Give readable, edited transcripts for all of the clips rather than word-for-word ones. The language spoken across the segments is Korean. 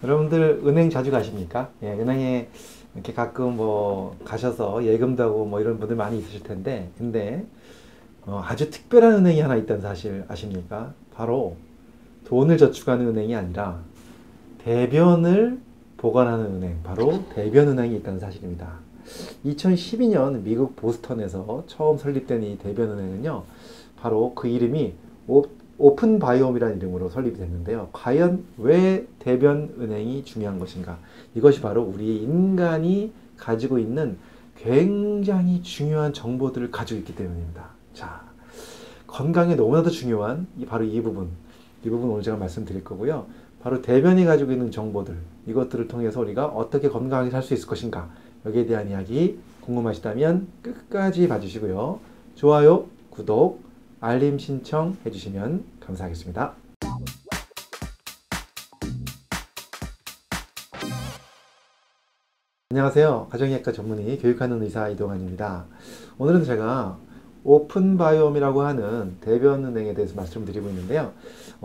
여러분들 은행 자주 가십니까? 예, 은행에 이렇게 가끔 뭐 가셔서 예금도 하고 뭐 이런 분들 많이 있으실 텐데, 근데 아주 특별한 은행이 하나 있다는 사실 아십니까? 바로 돈을 저축하는 은행이 아니라 대변을 보관하는 은행, 바로 대변은행이 있다는 사실입니다. 2012년 미국 보스턴에서 처음 설립된 이 대변은행은요, 바로 그 이름이 오픈 바이옴이라는 이름으로 설립이 됐는데요. 과연 왜 대변은행이 중요한 것인가? 이것이 바로 우리 인간이 가지고 있는 굉장히 중요한 정보들을 가지고 있기 때문입니다. 자, 건강에 너무나도 중요한 바로 이 부분 오늘 제가 말씀드릴 거고요. 바로 대변이 가지고 있는 정보들, 이것들을 통해서 우리가 어떻게 건강하게 살 수 있을 것인가? 여기에 대한 이야기 궁금하시다면 끝까지 봐주시고요. 좋아요, 구독, 알림 신청 해주시면 감사하겠습니다. 안녕하세요. 가정의학과 전문의 교육하는 의사 이동환입니다. 오늘은 제가 오픈바이옴이라고 하는 대변은행에 대해서 말씀드리고 있는데요.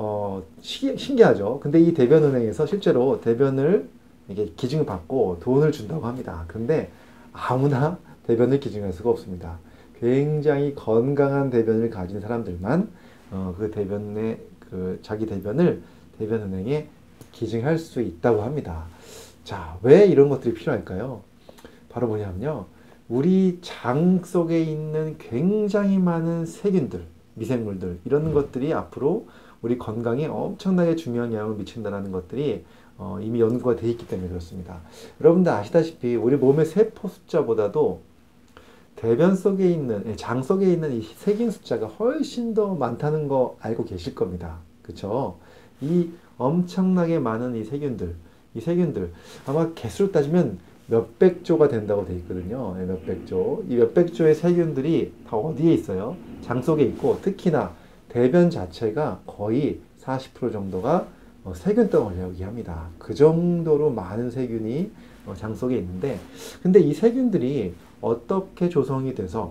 신기하죠? 근데 이 대변은행에서 실제로 대변을 이게 기증을 받고 돈을 준다고 합니다. 근데 아무나 대변을 기증할 수가 없습니다. 굉장히 건강한 대변을 가진 사람들만 그 대변의 자기 대변을 대변은행에 기증할 수 있다고 합니다. 자, 왜 이런 것들이 필요할까요? 바로 뭐냐면요. 우리 장 속에 있는 굉장히 많은 세균들, 미생물들, 이런 것들이 앞으로 우리 건강에 엄청나게 중요한 영향을 미친다는 것들이 이미 연구가 되어 있기 때문에 그렇습니다. 여러분들 아시다시피 우리 몸의 세포 숫자보다도 대변 속에 있는, 장 속에 있는 이 세균 숫자가 훨씬 더 많다는 거 알고 계실 겁니다. 그쵸? 이 엄청나게 많은 이 세균들, 아마 개수로 따지면 몇백 조가 된다고 되어 있거든요. 몇백 조. 이 몇백 조의 세균들이 다 어디에 있어요? 장 속에 있고, 특히나 대변 자체가 거의 40% 정도가 세균 덩어리라고 얘기합니다. 그 정도로 많은 세균이 장 속에 있는데, 근데 이 세균들이 어떻게 조성이 돼서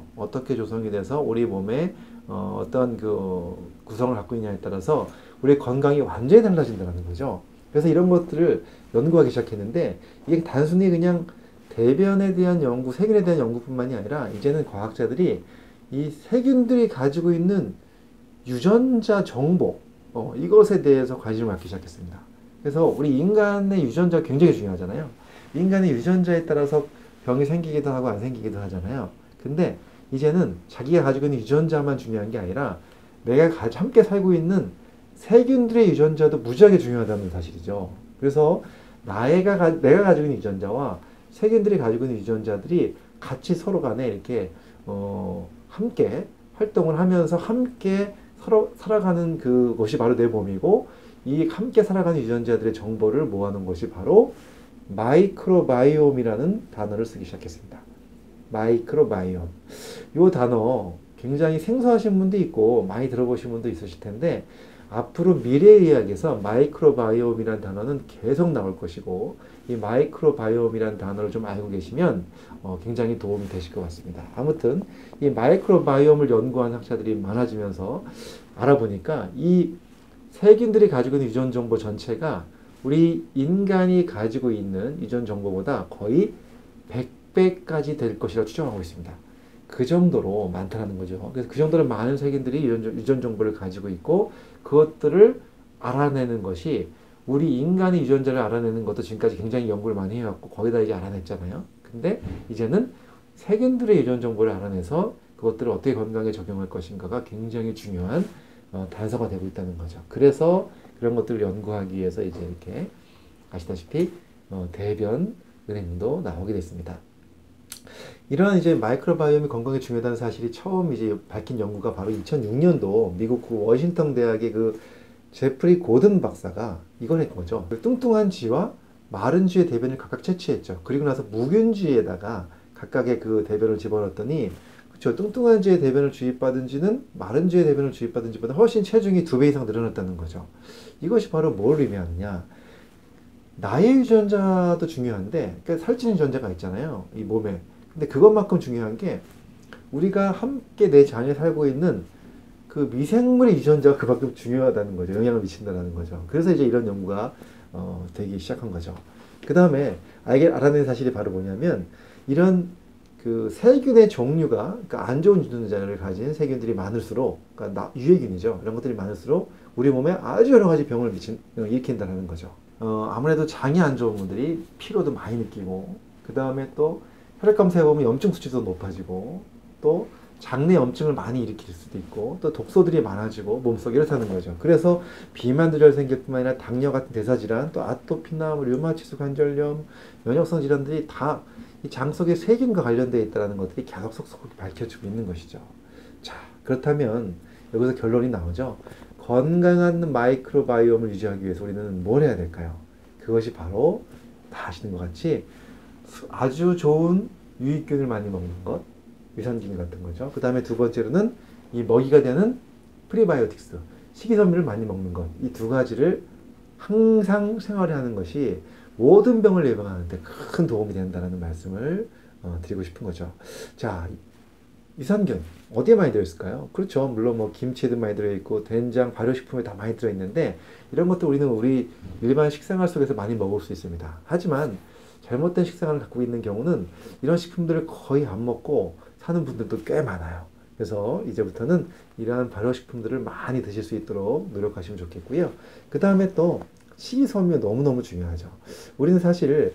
우리 몸에 어떤 그 구성을 갖고 있냐에 따라서 우리 건강이 완전히 달라진다는 거죠. 그래서 이런 것들을 연구하기 시작했는데, 이게 단순히 그냥 대변에 대한 연구, 세균에 대한 연구뿐만이 아니라 이제는 과학자들이 이 세균들이 가지고 있는 유전자 정보, 이것에 대해서 관심을 갖기 시작했습니다. 그래서 우리 인간의 유전자가 굉장히 중요하잖아요. 인간의 유전자에 따라서 병이 생기기도 하고 안 생기기도 하잖아요. 근데 이제는 자기가 가지고 있는 유전자만 중요한 게 아니라 내가 함께 살고 있는 세균들의 유전자도 무지하게 중요하다는 사실이죠. 그래서 내가 가지고 있는 유전자와 세균들이 가지고 있는 유전자들이 같이 서로 간에 이렇게 함께 활동을 하면서 함께 서로 살아가는 그것이 바로 내 몸이고, 이 함께 살아가는 유전자들의 정보를 모아놓은 것이 바로 마이크로바이옴이라는 단어를 쓰기 시작했습니다. 마이크로바이옴. 이 단어 굉장히 생소하신 분도 있고 많이 들어보신 분도 있으실 텐데, 앞으로 미래의학에서 마이크로바이옴이라는 단어는 계속 나올 것이고, 이 마이크로바이옴이라는 단어를 좀 알고 계시면 굉장히 도움이 되실 것 같습니다. 아무튼 이 마이크로바이옴을 연구한 학자들이 많아지면서 알아보니까 이 세균들이 가지고 있는 유전 정보 전체가 우리 인간이 가지고 있는 유전 정보보다 거의 100배까지 될 것이라고 추정하고 있습니다. 그 정도로 많다는 거죠. 그래서 그 정도로 많은 세균들이 유전 정보를 가지고 있고, 그것들을 알아내는 것이, 우리 인간의 유전자를 알아내는 것도 지금까지 굉장히 연구를 많이 해왔고 거의 다 이제 알아냈잖아요. 근데 이제는 세균들의 유전 정보를 알아내서 그것들을 어떻게 건강에 적용할 것인가가 굉장히 중요한 단서가 되고 있다는 거죠. 그래서 그런 것들을 연구하기 위해서 이제 이렇게 아시다시피 대변 은행도 나오게 됐습니다. 이러한 이제 마이크로바이옴이 건강에 중요하다는 사실이 처음 이제 밝힌 연구가 바로 2006년도 미국 그 워싱턴 대학의 그 제프리 고든 박사가 이걸 했던 거죠. 뚱뚱한 쥐와 마른 쥐의 대변을 각각 채취했죠. 그리고 나서 묵은 쥐에다가 각각의 그 대변을 집어넣었더니, 그쵸, 뚱뚱한 쥐의 대변을 주입받은 쥐는 마른 쥐의 대변을 주입받은 쥐보다 훨씬 체중이 2배 이상 늘어났다는 거죠. 이것이 바로 뭘 의미하느냐? 나의 유전자도 중요한데, 그러니까 살찐 유전자가 있잖아요, 이 몸에. 근데 그것만큼 중요한 게 우리가 함께 내 장에 살고 있는 그 미생물의 유전자가 그만큼 중요하다는 거죠. 영향을 미친다는 거죠. 그래서 이제 이런 연구가 되기 시작한 거죠. 그 다음에 알아낸 사실이 바로 뭐냐면 이런 그 세균의 종류가 그러니까 안 좋은 유전자를 가진 세균들이 많을수록 그러니까 유해균이죠. 이런 것들이 많을수록 우리 몸에 아주 여러 가지 병을 일으킨다는 거죠. 아무래도 장이 안 좋은 분들이 피로도 많이 느끼고 그 다음에 또 혈액 검사해 보면 염증 수치도 높아지고 또 장내 염증을 많이 일으킬 수도 있고 또 독소들이 많아지고 몸속에 이렇다는 거죠. 그래서 비만도 잘 생길 뿐만 아니라 당뇨 같은 대사질환 또 아토피나 류마티스 관절염 면역성 질환들이 다 이 장 속의 세균과 관련되어 있다는 것들이 계속 속속하게 밝혀지고 있는 것이죠. 자, 그렇다면 여기서 결론이 나오죠. 건강한 마이크로바이옴을 유지하기 위해서 우리는 뭘 해야 될까요? 그것이 바로 다 아시는 것 같이 아주 좋은 유익균을 많이 먹는 것, 유산균 같은 거죠. 그 다음에 두 번째로는 이 먹이가 되는 프리바이오틱스, 식이섬유를 많이 먹는 것. 이 두 가지를 항상 생활에 하는 것이 모든 병을 예방하는 데 큰 도움이 된다는 말씀을 드리고 싶은 거죠. 자, 유산균 어디에 많이 들어있을까요? 그렇죠. 물론 뭐 김치에도 많이 들어있고 된장, 발효식품에 다 많이 들어있는데 이런 것도 우리는 우리 일반 식생활 속에서 많이 먹을 수 있습니다. 하지만 잘못된 식생활을 갖고 있는 경우는 이런 식품들을 거의 안 먹고 사는 분들도 꽤 많아요. 그래서 이제부터는 이러한 발효식품들을 많이 드실 수 있도록 노력하시면 좋겠고요. 그 다음에 또 식이섬유 너무너무 중요하죠. 우리는 사실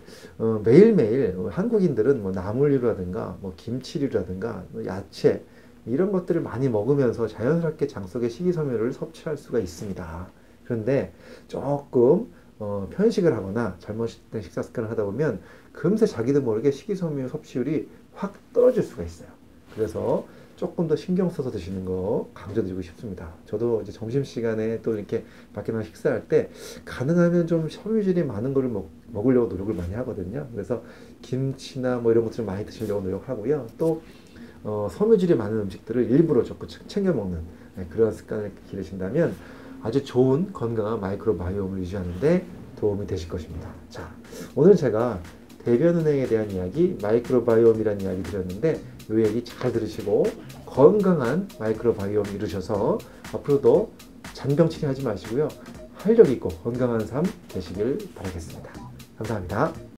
매일매일 한국인들은 뭐 나물류라든가 뭐 김치류라든가 뭐 야채 이런 것들을 많이 먹으면서 자연스럽게 장 속에 식이섬유를 섭취할 수가 있습니다. 그런데 조금 편식을 하거나 잘못된 식사 습관을 하다 보면 금세 자기도 모르게 식이섬유 섭취율이 확 떨어질 수가 있어요. 그래서 조금 더 신경 써서 드시는 거 강조드리고 싶습니다. 저도 이제 점심시간에 또 이렇게 밖에 나가 식사할 때 가능하면 좀 섬유질이 많은 거를 먹으려고 노력을 많이 하거든요. 그래서 김치나 뭐 이런 것들을 많이 드시려고 노력하고요. 또 섬유질이 많은 음식들을 일부러 조금 챙겨 먹는 그런 습관을 기르신다면 아주 좋은 건강한 마이크로바이옴을 유지하는데 도움이 되실 것입니다. 자, 오늘 제가 대변은행에 대한 이야기, 마이크로바이옴이라는 이야기 드렸는데 이 얘기 잘 들으시고 건강한 마이크로바이옴 이루셔서 앞으로도 잔병 치레하지 마시고요. 활력 있고 건강한 삶 되시길 바라겠습니다. 감사합니다.